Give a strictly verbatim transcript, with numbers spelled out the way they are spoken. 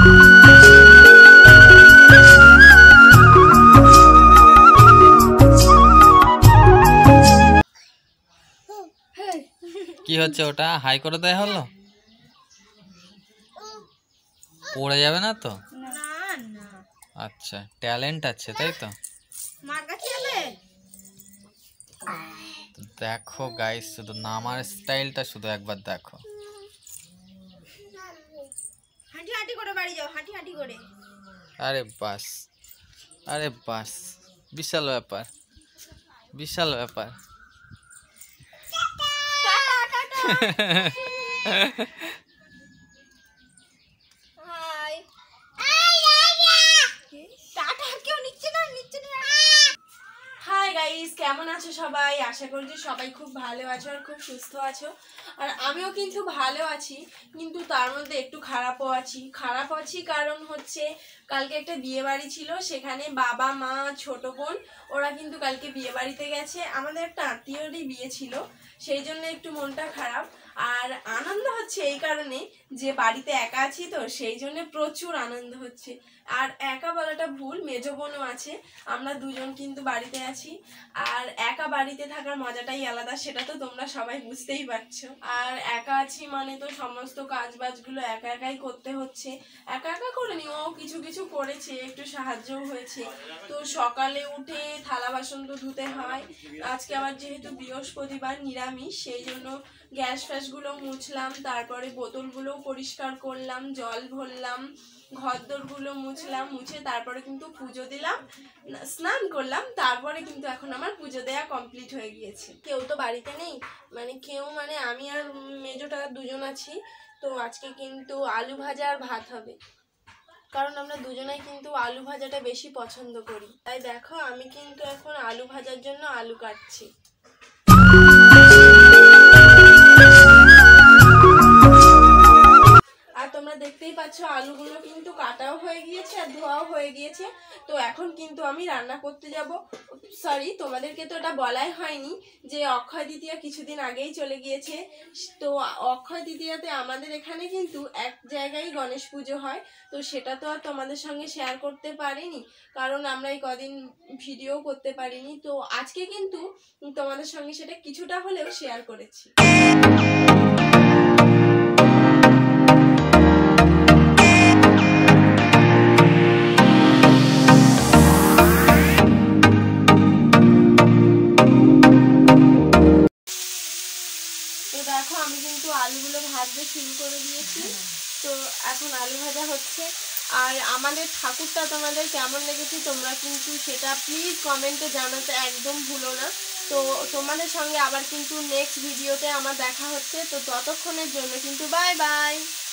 কি হচ্ছে ওটা? হাই করে দেয়া হলো? পড়ে যাবে না তো? আচ্ছা, ট্যালেন্ট আছে তাই তো? দেখো গাইস, শুধু নামার স্টাইলটা শুধু একবার দেখো। হাঁটি হাঁটি করে বাড়ি যাও, হাঁটি হাঁটি করে। আরে বাস, আরে বাস, বিশাল ব্যাপার, বিশাল ব্যাপার। হাই গাইস, কেমন আছো সবাই? আশা করছি সবাই খুব ভালো আছো আর খুব সুস্থ আছো। আর আমিও কিন্তু ভালো আছি, কিন্তু তার মধ্যে একটু খারাপও আছি। খারাপ আছি কারণ হচ্ছে কালকে একটা বিয়ে বাড়ি ছিল, সেখানে বাবা মা ছোট বোন ওরা কিন্তু কালকে বিয়ে বাড়িতে গেছে। আমাদের একটা আত্মীয়রই বিয়ে ছিল, সেই জন্য একটু মনটা খারাপ। আর আনন্দ হচ্ছে এই কারণে যে বাড়িতে একা আছি তো, সেই জন্য প্রচুর আনন্দ হচ্ছে। আর একা বলাটা ভুল, মেজো বোনও আছে, আমরা দুজন কিন্তু বাড়িতে আছি। আর একা বাড়িতে থাকার মজাটাই আলাদা, সেটা তো তোমরা সবাই বুঝতেই পারছো। আর একা আছি মানে তো সমস্ত কাজ বাজগুলো একা একাই করতে হচ্ছে। একা একা করে নি, ও কিছু কিছু করেছে, একটু সাহায্যও হয়েছে। তো সকালে উঠে থালা বাসন তো ধুতে হয়। আজকে আবার যেহেতু বৃহস্পতিবার নিরামিষ, সেই জন্য গ্যাস ফ্যাসগুলো মুছলাম, তারপরে বোতলগুলো পরিষ্কার করলাম, জল ভরলাম, ঘরদোরগুলো মুছলাম, মুছে তারপরে কিন্তু পুজো দিলাম, স্নান করলাম, তারপরে কিন্তু এখন আমার পুজো দেয়া কমপ্লিট হয়ে গিয়েছে। কেউ তো বাড়িতে নেই, মানে কেউ মানে আমি আর মেজোটা দুজন আছি। তো আজকে কিন্তু আলু ভাজা আর ভাত হবে, কারণ আমরা দুজনাই কিন্তু আলু ভাজাটা বেশি পছন্দ করি। তাই দেখো আমি কিন্তু এখন আলু ভাজার জন্য আলু কাটছি। আর তোমরা দেখতেই পাচ্ছ আলুগুলো কিন্তু কাটাও হয়ে গিয়েছে আর ধোয়াও হয়ে গিয়েছে। তো এখন কিন্তু আমি রান্না করতে যাব। সরি, তোমাদেরকে তো এটা বলাই হয়নি যে অক্ষয় তৃতীয়া কিছুদিন আগেই চলে গিয়েছে। তো অক্ষয় তৃতীয়াতে আমাদের এখানে কিন্তু এক জায়গায় গণেশ পুজো হয়, তো সেটা তো আর তোমাদের সঙ্গে শেয়ার করতে পারিনি, কারণ আমরা এই কদিন ভিডিও করতে পারিনি। তো আজকে কিন্তু তোমাদের সঙ্গে সেটা কিছুটা হলেও শেয়ার করেছি। দেখো আমি কিন্তু আলুগুলো ভাজতে শুরু করে দিয়েছি। তো এখন আলু ভাজা হচ্ছে। আর আমাদের ঠাকুরটা তোমাদের কেমন লেগেছে তোমরা কিন্তু সেটা প্লিজ কমেন্টে জানাতে একদম ভুলো না। তো তোমাদের সঙ্গে আবার কিন্তু নেক্সট ভিডিওতে আমার দেখা হচ্ছে। তো ততক্ষণের জন্য কিন্তু বাই বাই।